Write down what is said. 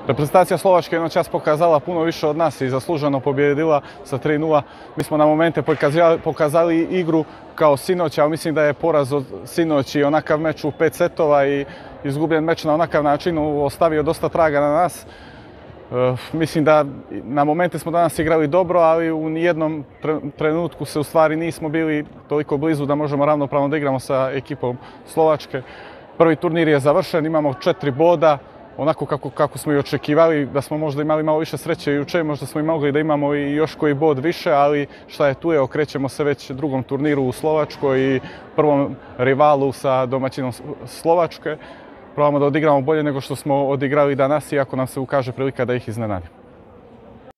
Reprezentacija Slovačke je noćas pokazala puno više od nas i zasluženo pobjedila sa 3:0. Mi smo na momente pokazali igru kao sinoć, ali mislim da je poraz od sinoć i onakav meč u 5 setova i izgubljen meč na onakav način ostavio dosta traga na nas. Mislim da na momente smo danas igrali dobro, ali u nijednom trenutku se u stvari nismo bili toliko blizu da možemo ravnopravno da igramo sa ekipom Slovačke. Prvi turnir je završen, imamo 4 boda, onako kako smo i očekivali, da smo možda imali malo više sreće jučer, možda smo i mogli da imamo i još koji bod više, ali šta je tu je, okrećemo se već drugom turniru u Slovačkoj i prvom rivalu sa domaćinom Slovačke. Probamo da odigramo bolje nego što smo odigrali danas, iako nam se ukaže prilika da ih iznenadimo.